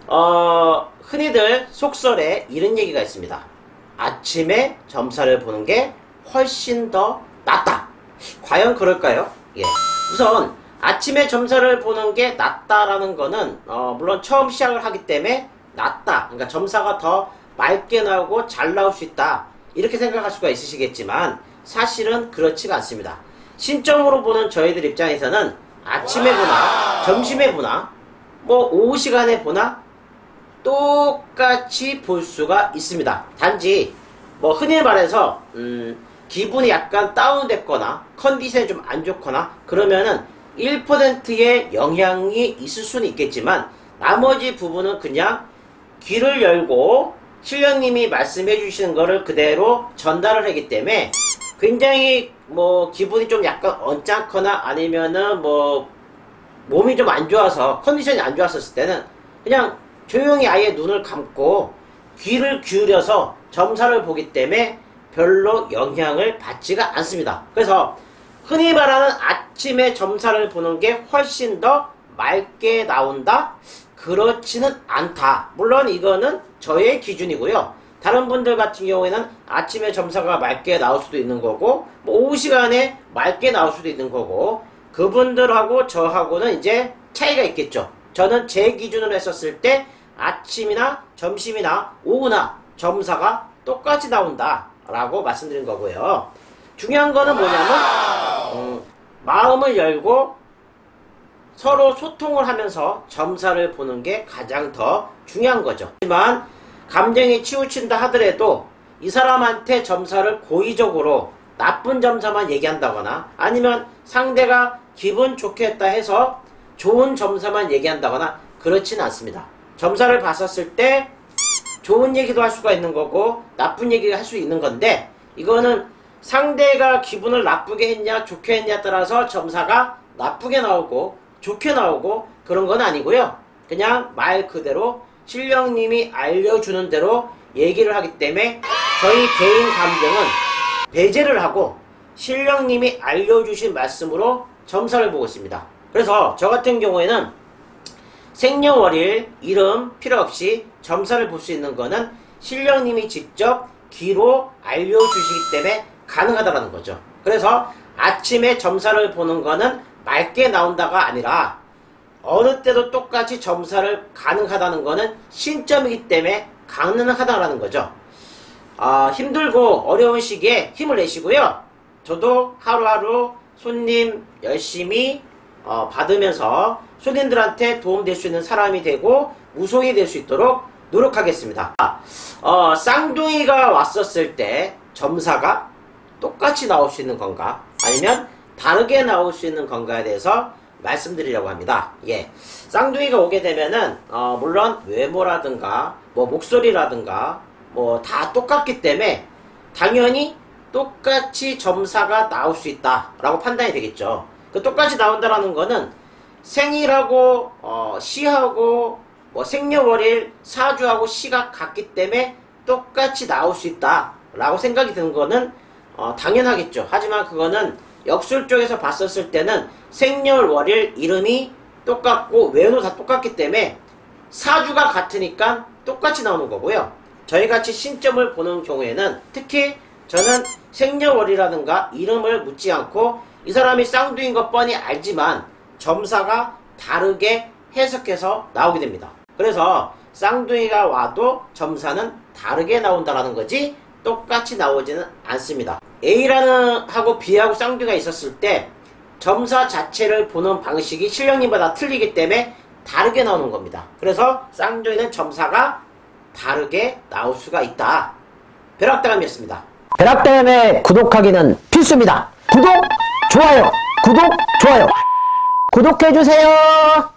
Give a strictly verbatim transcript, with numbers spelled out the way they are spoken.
어, 흔히들 속설에 이런 얘기가 있습니다. 아침에 점사를 보는 게 훨씬 더 낫다. 과연 그럴까요? 예. 우선 아침에 점사를 보는 게 낫다라는 거는 어, 물론 처음 시작을 하기 때문에 낫다. 그러니까 점사가 더 맑게 나오고 잘 나올 수 있다. 이렇게 생각할 수가 있으시겠지만 사실은 그렇지가 않습니다. 신점으로 보는 저희들 입장에서는 아침에 보나 점심에 보나 뭐 오후 시간에 보나 똑같이 볼 수가 있습니다. 단지 뭐 흔히 말해서 음, 기분이 약간 다운됐거나 컨디션이 좀 안 좋거나 그러면은 일 퍼센트의 영향이 있을 수는 있겠지만 나머지 부분은 그냥 귀를 열고 신령님이 말씀해 주시는 거를 그대로 전달을 하기 때문에 굉장히 뭐 기분이 좀 약간 언짢거나 아니면은 뭐 몸이 좀 안 좋아서 컨디션이 안 좋았을 때는 그냥 조용히 아예 눈을 감고 귀를 기울여서 점사를 보기 때문에 별로 영향을 받지가 않습니다. 그래서 흔히 말하는 아침에 점사를 보는 게 훨씬 더 맑게 나온다? 그렇지는 않다. 물론 이거는 저의 기준이고요. 다른 분들 같은 경우에는 아침에 점사가 맑게 나올 수도 있는 거고 뭐 오후 시간에 맑게 나올 수도 있는 거고 그분들하고 저하고는 이제 차이가 있겠죠. 저는 제 기준으로 했었을 때 아침이나 점심이나 오후나 점사가 똑같이 나온다 라고 말씀드린 거고요. 중요한 거는 뭐냐면 음, 마음을 열고 서로 소통을 하면서 점사를 보는 게 가장 더 중요한 거죠. 하지만 감정이 치우친다 하더라도 이 사람한테 점사를 고의적으로 나쁜 점사만 얘기한다거나 아니면 상대가 기분 좋게 했다 해서 좋은 점사만 얘기한다거나 그렇지는 않습니다. 점사를 봤었을 때 좋은 얘기도 할 수가 있는 거고 나쁜 얘기를 할 수 있는 건데 이거는 상대가 기분을 나쁘게 했냐 좋게 했냐에 따라서 점사가 나쁘게 나오고 좋게 나오고 그런 건 아니고요. 그냥 말 그대로 신령님이 알려주는 대로 얘기를 하기 때문에 저희 개인 감정은 배제를 하고 신령님이 알려주신 말씀으로 점사를 보고 있습니다. 그래서 저 같은 경우에는 생년월일, 이름 필요 없이 점사를 볼 수 있는 거는 신령님이 직접 귀로 알려주시기 때문에 가능하다는 거죠. 그래서 아침에 점사를 보는 거는 맑게 나온다가 아니라 어느 때도 똑같이 점사를 가능하다는 거는 신점이기 때문에 가능하다는 거죠. 아, 힘들고 어려운 시기에 힘을 내시고요. 저도 하루하루 손님 열심히 어, 받으면서 손님들한테 도움될 수 있는 사람이 되고 우송이 될 수 있도록 노력하겠습니다. 어, 쌍둥이가 왔었을 때 점사가 똑같이 나올 수 있는 건가 아니면 다르게 나올 수 있는 건가에 대해서 말씀드리려고 합니다. 예, 쌍둥이가 오게 되면은 어, 물론 외모라든가 뭐 목소리라든가 뭐 다 똑같기 때문에 당연히 똑같이 점사가 나올 수 있다 라고 판단이 되겠죠. 그 똑같이 나온다라는 거는 생일하고 어, 시하고 뭐 생년월일 사주하고 시가 같기 때문에 똑같이 나올 수 있다 라고 생각이 드는 거는 어, 당연하겠죠. 하지만 그거는 역술 쪽에서 봤었을 때는 생년월일 이름이 똑같고 외모도 다 똑같기 때문에 사주가 같으니까 똑같이 나오는 거고요. 저희같이 신점을 보는 경우에는 특히 저는 생년월일이라든가 이름을 묻지 않고 이 사람이 쌍둥이인 것 뻔히 알지만 점사가 다르게 해석해서 나오게 됩니다. 그래서 쌍둥이가 와도 점사는 다르게 나온다는 거지 똑같이 나오지는 않습니다. A라는 하고 B하고 쌍둥이가 있었을 때 점사 자체를 보는 방식이 신령님마다 틀리기 때문에 다르게 나오는 겁니다. 그래서 쌍둥이는 점사가 다르게 나올 수가 있다. 벼락다감이었습니다. 벼락다감에 구독하기는 필수입니다. 구독, 좋아요, 구독, 좋아요. 구독해주세요.